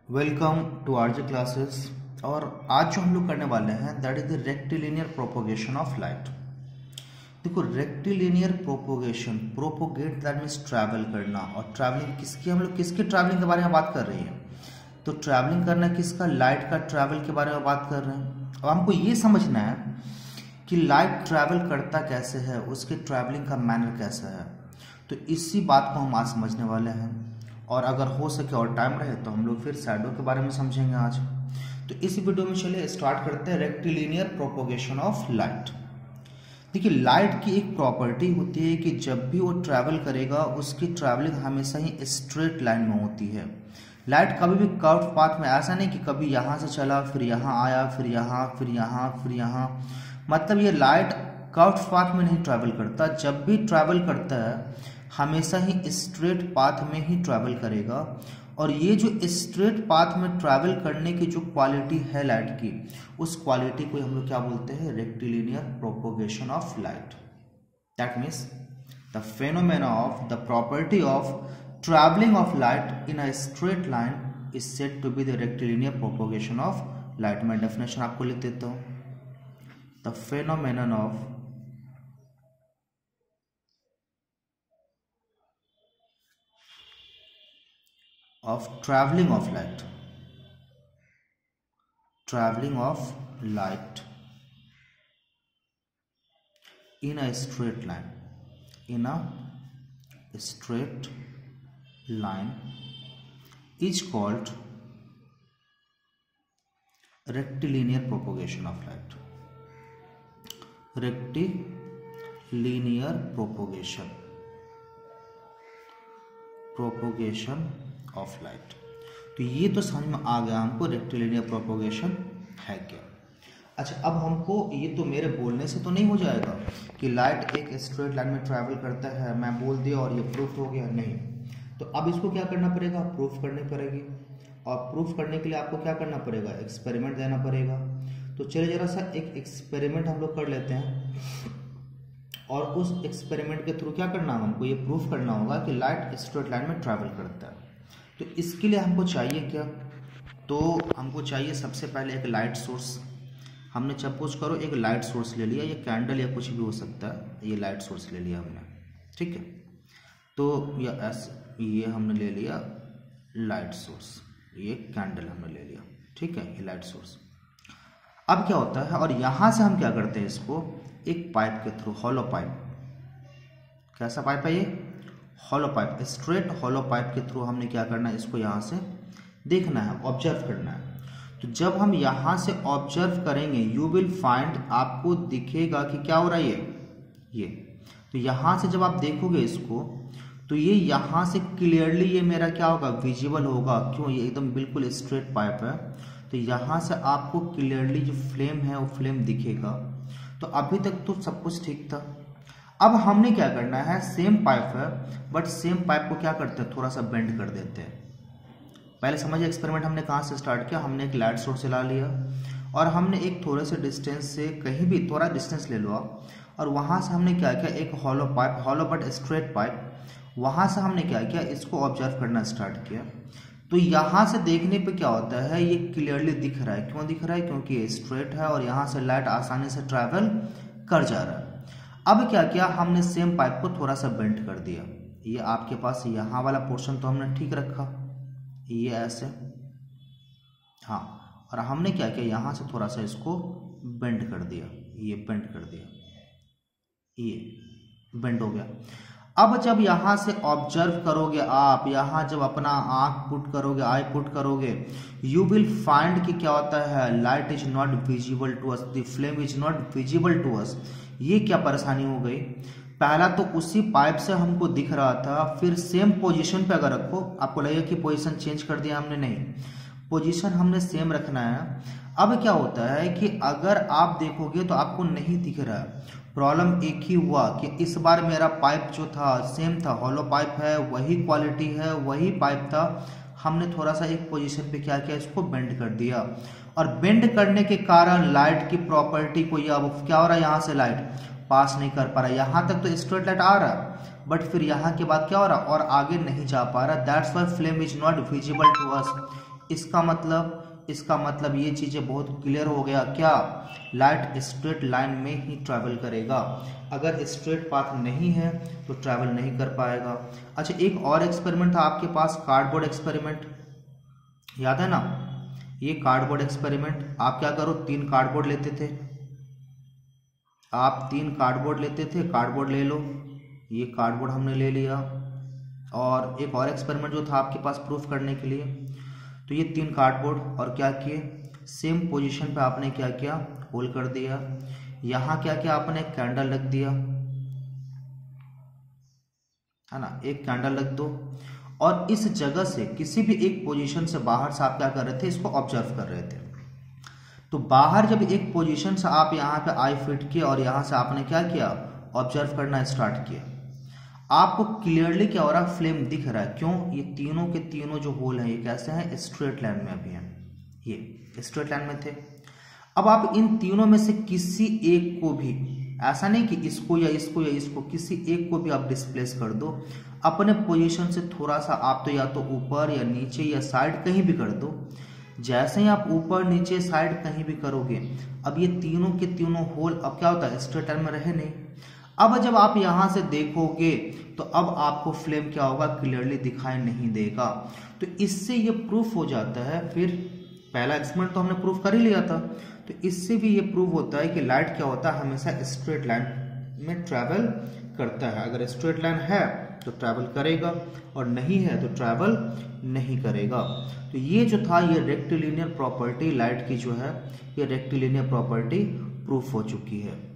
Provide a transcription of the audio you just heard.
Welcome to RJ classes. और आज जो हम लोग करने वाले हैं that is the rectilinear propagation of light. देखो, rectilinear propagation, propagate that means travel करना। और ट्रैवलिंग किसकी, हम लोग किसके ट्रैवलिंग के बारे में बात कर रही है? तो ट्रैवलिंग करना किसका? लाइट का ट्रैवल के बारे में बात कर रहे हैं। अब हमको ये समझना है कि लाइट ट्रैवल करता कैसे है, उसके ट्रैवलिंग का मैनर कैसा है। तो इसी बात को हम आज समझने वाले हैं। और अगर हो सके और टाइम रहे तो हम लोग फिर शैडो के बारे में समझेंगे आज। तो इस वीडियो में चलिए स्टार्ट करते हैं रेक्टिलिनियर प्रोपोगेशन ऑफ लाइट। देखिए, लाइट की एक प्रॉपर्टी होती है कि जब भी वो ट्रैवल करेगा उसकी ट्रैवलिंग हमेशा ही स्ट्रेट लाइन में होती है। लाइट कभी भी कर्व पाथ में, ऐसा नहीं कि कभी यहाँ से चला फिर यहाँ आया फिर यहाँ फिर यहाँ फिर यहाँ, मतलब ये लाइट कर्व पाथ में नहीं ट्रैवल करता। जब भी ट्रैवल करता है हमेशा ही स्ट्रेट पाथ में ही ट्रैवल करेगा। और ये जो स्ट्रेट पाथ में ट्रैवल करने की जो क्वालिटी है लाइट की, उस क्वालिटी को हम लोग क्या बोलते हैं? Rectilinear propagation of light. That means the phenomena of the property of travelling of light in a straight line is said to be the rectilinear propagation of light. मैं डेफिनेशन आपको लिख देता हूँ। The phenomenon of traveling of light in a straight line is called rectilinear propagation of light. rectilinear propagation of light. तो ये तो समझ में आ गया हमको रेक्टिलिनियर प्रोपोगेशन है क्या। अच्छा, अब हमको ये तो मेरे बोलने से तो नहीं हो जाएगा कि लाइट एक स्ट्रेट लाइन में ट्रैवल करता है, मैं बोल दिया और ये प्रूफ हो गया, नहीं। तो अब इसको क्या करना पड़ेगा? प्रूफ करनी पड़ेगी। और प्रूफ करने के लिए आपको क्या करना पड़ेगा? एक्सपेरिमेंट देना पड़ेगा। तो चलिए जरा सा एक एक्सपेरिमेंट हम लोग कर लेते हैं। और उस एक्सपेरिमेंट के थ्रू क्या करना है हमको? ये प्रूफ करना होगा कि लाइट स्ट्रेट लाइन में ट्रैवल करता है। तो इसके लिए हमको चाहिए क्या? तो हमको चाहिए सबसे पहले एक लाइट सोर्स। हमने सपोज करो एक लाइट सोर्स ले लिया, ये कैंडल या कुछ भी हो सकता है, ये लाइट सोर्स ले लिया हमने, ठीक है। तो ये हमने ले लिया लाइट सोर्स, ये कैंडल हमने ले लिया, ठीक है, ये लाइट सोर्स। अब क्या होता है, और यहाँ से हम क्या करते हैं, इसको एक पाइप के थ्रू, हॉलो पाइप, कैसा पाइप है ये? Hollow pipe, straight hollow pipe के थ्रू हमने क्या करना है? इसको यहाँ से देखना है, ऑब्जर्व करना है। तो जब हम यहाँ से ऑब्जर्व करेंगे यू विल फाइंड, आपको दिखेगा कि क्या हो रहा है ये। तो यहाँ से जब आप देखोगे इसको तो ये यहाँ से क्लियरली ये मेरा क्या होगा? विजिबल होगा। क्यों? ये एकदम बिल्कुल स्ट्रेट पाइप है। तो यहाँ से आपको क्लियरली जो फ्लेम है वो फ्लेम दिखेगा। तो अभी तक तो सब कुछ ठीक था। अब हमने क्या करना है, सेम पाइप है बट सेम पाइप को क्या करते हैं? थोड़ा सा बेंड कर देते हैं। पहले समझिए एक्सपेरिमेंट हमने कहाँ से स्टार्ट किया। हमने एक लाइट सोर्स ला लिया और हमने एक थोड़े से डिस्टेंस से, कहीं भी थोड़ा डिस्टेंस ले लो आप, और वहाँ से हमने क्या किया? एक hollow pipe, hollow but straight pipe, वहाँ से हमने क्या किया? इसको ऑब्जर्व करना स्टार्ट किया। तो यहाँ से देखने पे क्या होता है, ये क्लियरली दिख रहा है। क्यों दिख रहा है? क्योंकि ये स्ट्रेट है और यहाँ से लाइट आसानी से ट्रैवल कर जा रहा है। अब क्या किया हमने? सेम पाइप को थोड़ा सा बेंड कर दिया। ये आपके पास यहाँ वाला पोर्शन तो हमने ठीक रखा, ये ऐसे, हाँ। और हमने क्या किया? यहाँ से थोड़ा सा इसको बेंड कर दिया, ये बेंड कर दिया, ये बेंड हो गया। अब जब यहाँ से ऑब्जर्व करोगे आप, यहाँ जब अपना आंख पुट करोगे, आई पुट करोगे, यू विल फाइंड कि क्या होता है? Light is not visible to us, the flame is not visible to us. ये क्या परेशानी हो गई? पहला तो उसी पाइप से हमको दिख रहा था, फिर सेम पोजीशन पे अगर रखो, आपको लगेगा कि पोजीशन चेंज कर दिया हमने, नहीं, पोजीशन हमने सेम रखना है। अब क्या होता है कि अगर आप देखोगे तो आपको नहीं दिख रहा है। प्रॉब्लम एक ही हुआ कि इस बार मेरा पाइप जो था सेम था, हॉलो पाइप है, वही क्वालिटी है, वही पाइप था। हमने थोड़ा सा एक पोजीशन पे क्या किया? इसको बेंड कर दिया। और बेंड करने के कारण लाइट की प्रॉपर्टी को, ये अब क्या हो रहा है? यहाँ से लाइट पास नहीं कर पा रहा। यहाँ तक तो स्ट्रेट लाइट आ रहा है, बट फिर यहाँ के बाद क्या हो रहा, और आगे नहीं जा पा रहा। That's why flame is not visible to us. इसका मतलब ये चीज़ें बहुत क्लियर हो गया क्या, लाइट स्ट्रेट लाइन में ही ट्रैवल करेगा, अगर स्ट्रेट पाथ नहीं है तो ट्रैवल नहीं कर पाएगा। अच्छा, एक और एक्सपेरिमेंट था आपके पास, कार्डबोर्ड एक्सपेरिमेंट, याद है ना, ये कार्डबोर्ड एक्सपेरिमेंट। आप क्या करो, 3 कार्डबोर्ड लेते थे, आप 3 कार्डबोर्ड लेते थे, कार्डबोर्ड ले लो, ये कार्डबोर्ड हमने ले लिया। और एक और एक्सपेरिमेंट जो था आपके पास प्रूफ करने के लिए, तो ये 3 कार्डबोर्ड, और क्या किए, सेम पोजीशन पे आपने क्या किया, होल कर दिया। यहाँ क्या किया आपने, एक कैंडल रख दिया, है ना, एक कैंडल रख दो, और इस जगह से किसी भी एक पोजीशन से बाहर से आप क्या कर रहे थे, इसको ऑब्जर्व कर रहे थे। तो बाहर जब एक पोजीशन से आप यहाँ पे आई फिट किए और यहाँ से आपने क्या किया, ऑब्जर्व करना स्टार्ट किया, आपको क्लियरली क्या हो रहा है, फ्लेम दिख रहा है। क्यों, ये तीनों के तीनों जो होल हैं ये कैसे हैं, स्ट्रेट लाइन में अभी हैं, ये स्ट्रेट लाइन में थे। अब आप इन तीनों में से किसी एक को भी, ऐसा नहीं कि इसको या इसको या इसको, किसी एक को भी आप डिस्प्लेस कर दो अपने पोजीशन से थोड़ा सा, आप तो या तो ऊपर या नीचे या साइड कहीं भी कर दो। जैसे ही आप ऊपर नीचे साइड कहीं भी करोगे, अब ये तीनों के तीनों होल अब क्या होता है, स्ट्रेट लाइन में रहे नहीं। अब जब आप यहां से देखोगे तो अब आपको फ्लेम क्या होगा, क्लियरली दिखाई नहीं देगा। तो इससे ये प्रूफ हो जाता है, फिर पहला एक्सपेरिमेंट तो हमने प्रूफ कर ही लिया था, तो इससे भी ये प्रूव होता है कि लाइट क्या होता है, हमेशा स्ट्रेट लाइन में ट्रैवल करता है। अगर स्ट्रेट लाइन है तो ट्रैवल करेगा, और नहीं है तो ट्रैवल नहीं करेगा। तो ये जो था, ये रेक्टिलिनियर प्रॉपर्टी लाइट की जो है, ये रेक्टिलिनियर प्रॉपर्टी प्रूफ हो चुकी है।